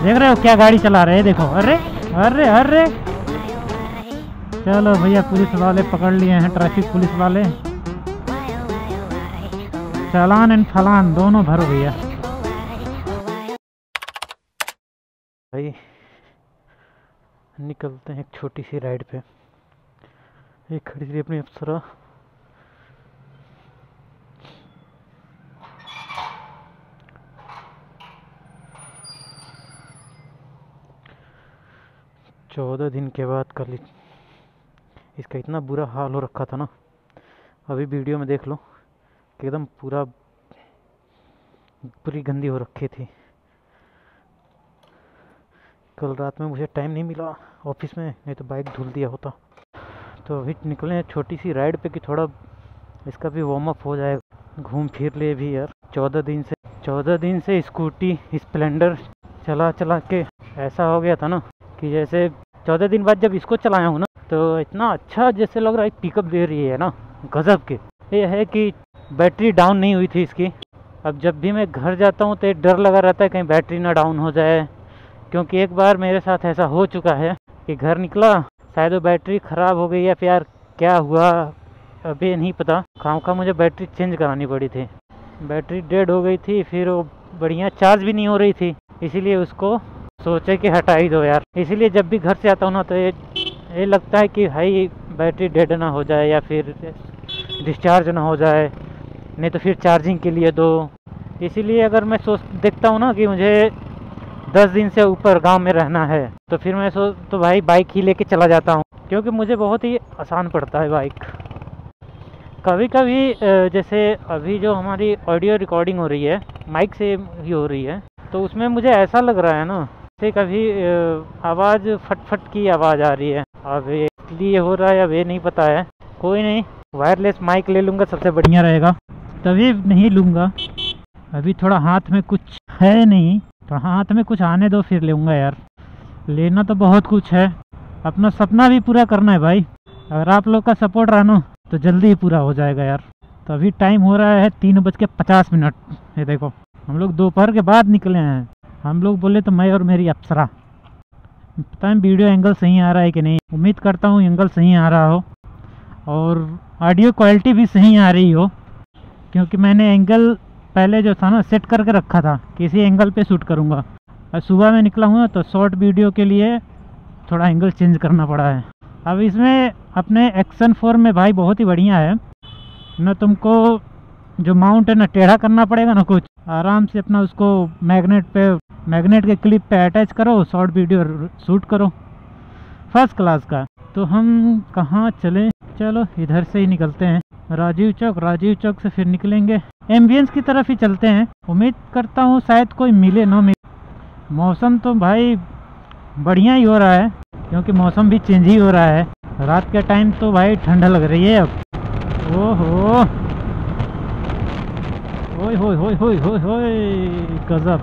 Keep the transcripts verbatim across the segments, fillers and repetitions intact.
देख रहे हो क्या गाड़ी चला रहे हैं, देखो। अरे अरे अरे चलो भैया, पुलिस वाले पकड़ लिए हैं, ट्रैफिक पुलिस वाले। चालान एंड फलान दोनों भरो भैया। भाई निकलते हैं एक छोटी सी राइड पे। एक खड़ी थी अपनी अप्सरा। चौदह दिन के बाद कल इसका इतना बुरा हाल हो रखा था ना, अभी वीडियो में देख लो कि एकदम पूरा पूरी गंदी हो रखी थी। कल रात में मुझे टाइम नहीं मिला ऑफिस में, नहीं तो बाइक धुल दिया होता। तो अभी निकले हैं छोटी सी राइड पे कि थोड़ा इसका भी वार्म अप हो जाए, घूम फिर ले भी यार। चौदह दिन से चौदह दिन से स्कूटी स्प्लेंडर चला चला के ऐसा हो गया था ना कि जैसे चौदह दिन बाद जब इसको चलाया हूँ ना तो इतना अच्छा जैसे लग रहा है, पिकअप दे रही है ना गजब के। ये है कि बैटरी डाउन नहीं हुई थी इसकी। अब जब भी मैं घर जाता हूँ तो डर लगा रहता है कहीं बैटरी ना डाउन हो जाए, क्योंकि एक बार मेरे साथ ऐसा हो चुका है कि घर निकला, शायद वो बैटरी ख़राब हो गई या फिर क्या हुआ अभी नहीं पता, खाम खा मुझे बैटरी चेंज करानी पड़ी थी। बैटरी डेड हो गई थी, फिर वो बढ़िया चार्ज भी नहीं हो रही थी, इसीलिए उसको सोचे कि हटा ही दो यार। इसीलिए जब भी घर से आता हूँ ना तो ये ये लगता है कि भाई बैटरी डेड ना हो जाए या फिर डिस्चार्ज ना हो जाए, नहीं तो फिर चार्जिंग के लिए दो। इसीलिए अगर मैं सोच देखता हूँ ना कि मुझे दस दिन से ऊपर गांव में रहना है तो फिर मैं सोच तो भाई बाइक ही लेके चला जाता हूँ, क्योंकि मुझे बहुत ही आसान पड़ता है बाइक। कभी कभी जैसे अभी जो हमारी ऑडियो रिकॉर्डिंग हो रही है माइक से ही हो रही है, तो उसमें मुझे ऐसा लग रहा है ना से कभी आवाज़ फटफट की आवाज़ आ रही है। अब इसलिए हो रहा है अब ये नहीं पता है। कोई नहीं, वायरलेस माइक ले लूँगा, सबसे बढ़िया रहेगा। तभी नहीं लूँगा, अभी थोड़ा हाथ में कुछ है नहीं, तो हाथ में कुछ आने दो फिर लूँगा यार। लेना तो बहुत कुछ है, अपना सपना भी पूरा करना है भाई। अगर आप लोग का सपोर्ट रहा ना तो जल्दी ही पूरा हो जाएगा यार। तो अभी टाइम हो रहा है तीन बज के पचास मिनट। ये देखो हम लोग दोपहर के बाद निकले हैं। हम लोग बोले तो मैं और मेरी अप्सरा। पता है वीडियो एंगल सही आ रहा है कि नहीं, उम्मीद करता हूँ एंगल सही आ रहा हो और ऑडियो क्वालिटी भी सही आ रही हो, क्योंकि मैंने एंगल पहले जो था ना सेट करके रखा था, किसी एंगल पे शूट करूँगा। और सुबह में निकला हूँ तो शॉर्ट वीडियो के लिए थोड़ा एंगल चेंज करना पड़ा है। अब इसमें अपने एक्शन फोर में भाई बहुत ही बढ़िया है ना, तुमको जो माउंट है ना टेढ़ा करना पड़ेगा ना, कुछ आराम से अपना उसको मैग्नेट पे मैग्नेट के क्लिप पे अटैच करो, शॉर्ट वीडियो शूट करो, फर्स्ट क्लास का। तो हम कहाँ चलें, चलो इधर से ही निकलते हैं, राजीव चौक। राजीव चौक से फिर निकलेंगे एम्बियंस की तरफ ही चलते हैं। उम्मीद करता हूँ शायद कोई मिले ना मिले। मौसम तो भाई बढ़िया ही हो रहा है, क्योंकि मौसम भी चेंज ही हो रहा है। रात के टाइम तो भाई ठंडा लग रही है अब। ओहो ओए होए होए होए होए होए गजब।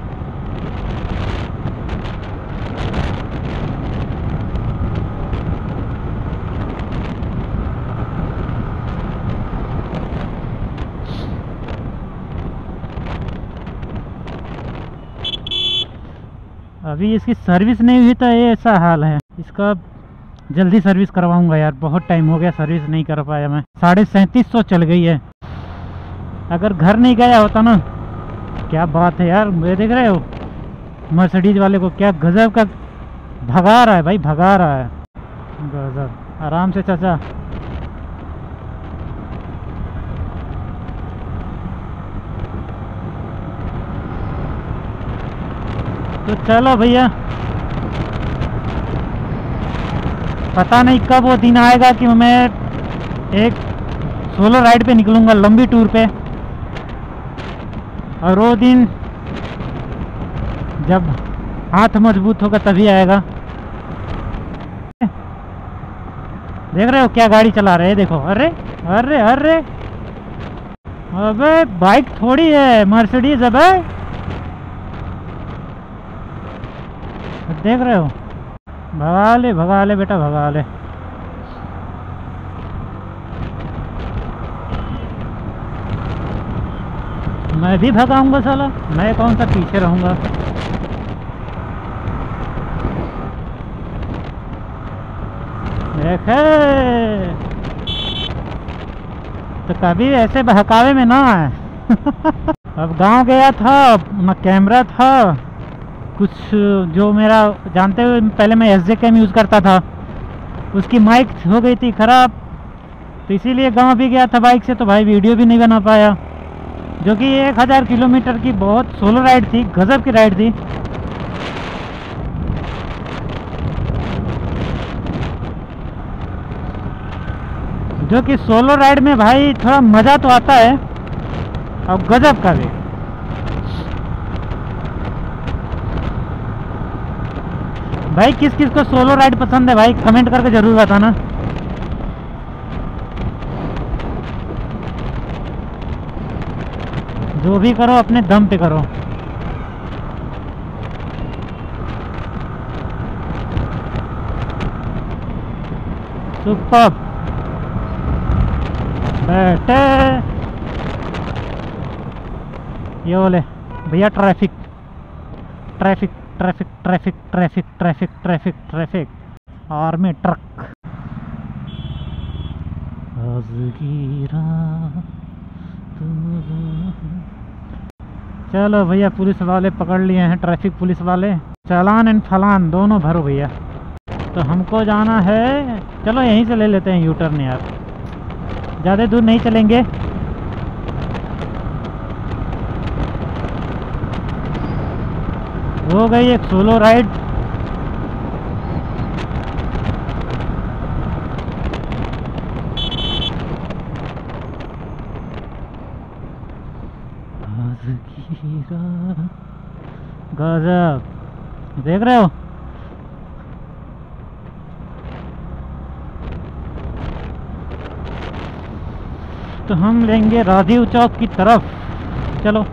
अभी इसकी सर्विस नहीं हुई तो ये ऐसा हाल है। इसका जल्दी सर्विस करवाऊंगा यार, बहुत टाइम हो गया सर्विस नहीं कर पाया मैं। साढ़े सैंतीस सौ चल गई है। अगर घर नहीं गया होता ना, क्या बात है यार। ये देख रहे हो मर्सिडीज वाले को क्या गजब का भगा रहा है भाई, भगा रहा है गजब। आराम से चाचा। तो चलो भैया, पता नहीं कब वो दिन आएगा कि मैं एक सोलो राइड पे निकलूंगा, लंबी टूर पे। और वो दिन जब हाथ मजबूत होगा तभी आएगा। देख रहे हो क्या गाड़ी चला रहे हैं, देखो। अरे अरे अरे अबे बाइक थोड़ी है, मर्सिडीज। अबे देख रहे हो, भगा ले भगा ले बेटा, भगा ले। मैं भी भगाऊंगा साला, मैं कौन सा पीछे रहूंगा। देखे तो कभी ऐसे बहकावे में ना आए। अब गांव गया था, ना कैमरा था कुछ, जो मेरा जानते हुए पहले मैं एस जे कैम यूज़ करता था, उसकी माइक हो गई थी ख़राब, तो इसीलिए गांव भी गया था बाइक से, तो भाई वीडियो भी नहीं बना पाया, जो कि एक हज़ार किलोमीटर की बहुत सोलो राइड थी, गजब की राइड थी। जो कि सोलो राइड में भाई थोड़ा मज़ा तो आता है और गजब का भी। भाई किस किस को सोलो राइड पसंद है भाई कमेंट करके जरूर बताना। जो भी करो अपने दम पे करो। सुपर बैठे ये बोले भैया traffic traffic traffic traffic traffic traffic traffic traffic army truck. चलो भैया पुलिस वाले पकड़ लिए हैं, ट्रैफिक पुलिस वाले, चालान एंड फलान दोनों भरो भैया। तो हमको जाना है, चलो यहीं से ले लेते हैं यू टर्न यार, ज़्यादा दूर नहीं चलेंगे। हो गई एक सोलो राइड। गजब देख रहे हो। तो हम लेंगे राजीव चौक की तरफ। चलो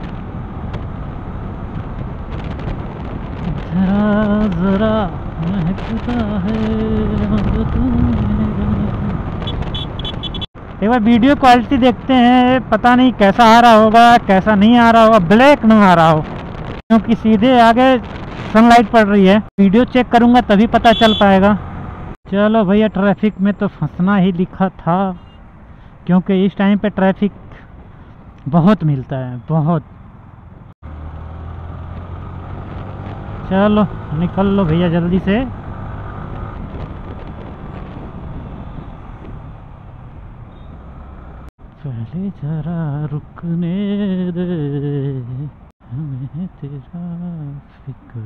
जरा जरा महकता है। एक बार वीडियो क्वालिटी देखते हैं, पता नहीं कैसा आ रहा होगा, कैसा नहीं आ रहा होगा, ब्लैक ना आ रहा हो क्योंकि सीधे आगे सनलाइट पड़ रही है। वीडियो चेक करूंगा तभी पता चल पाएगा। चलो भैया ट्रैफिक में तो फंसना ही लिखा था, क्योंकि इस टाइम पे ट्रैफिक बहुत मिलता है, बहुत। चलो निकल लो भैया जल्दी से। पहले जरा रुकने दे हमें तेरा फिक्र।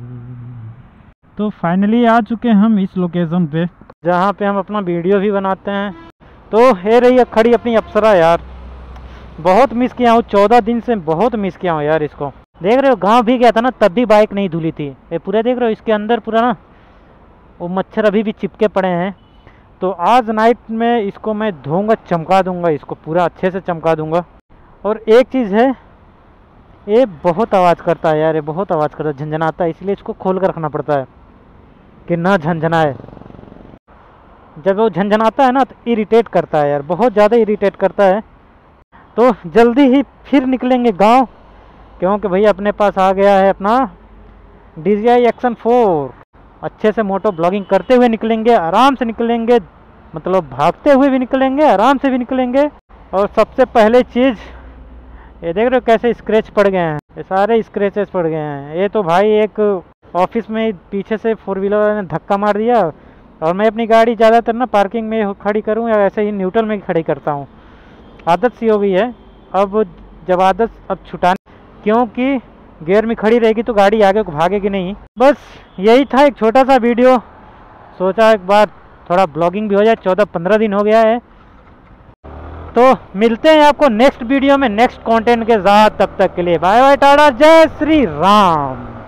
तो फाइनली आ चुके हम इस लोकेशन पे जहाँ पे हम अपना वीडियो भी बनाते हैं। तो है रही है खड़ी अपनी अप्सरा यार, बहुत मिस किया हूँ, चौदह दिन से बहुत मिस किया हूँ यार इसको। देख रहे हो गांव भी गया था ना, तब भी बाइक नहीं धुली थी। ये पूरे देख रहे हो इसके अंदर पूरा ना वो मच्छर अभी भी चिपके पड़े हैं। तो आज नाइट में इसको मैं धोऊंगा, चमका दूंगा, इसको पूरा अच्छे से चमका दूंगा। और एक चीज़ है, ये बहुत आवाज़ करता है यार, ये बहुत आवाज़ करता है, झंझनाता है, इसलिए इसको खोल कर रखना पड़ता है कि ना झंझनाए। जब वो झंझनाता है ना तो इरिटेट करता है यार, बहुत ज़्यादा इरिटेट करता है। तो जल्दी ही फिर निकलेंगे गांव, क्योंकि भैया अपने पास आ गया है अपना D J I action four. अच्छे से मोटो ब्लॉगिंग करते हुए निकलेंगे, आराम से निकलेंगे, मतलब भागते हुए भी निकलेंगे, आराम से भी निकलेंगे। और सबसे पहले चीज़ ये देख रहे हो कैसे स्क्रैच पड़ गए हैं, ये सारे स्क्रैचेस पड़ गए हैं। ये तो भाई एक ऑफिस में पीछे से फोर व्हीलर वाले ने धक्का मार दिया, और मैं अपनी गाड़ी ज़्यादातर ना पार्किंग में खड़ी करूँ या ऐसे ही न्यूट्रल में खड़ी करता हूँ, आदत सी हो गई है। अब जब आदत अब छुटाने, क्योंकि गियर में खड़ी रहेगी तो गाड़ी आगे को भागेगी नहीं। बस यही था एक छोटा सा वीडियो, सोचा एक बार थोड़ा ब्लॉगिंग भी हो जाए, चौदह पंद्रह दिन हो गया है। तो मिलते हैं आपको नेक्स्ट वीडियो में नेक्स्ट कंटेंट के साथ, तब तक के लिए बाय बाय टाटा, जय श्री राम।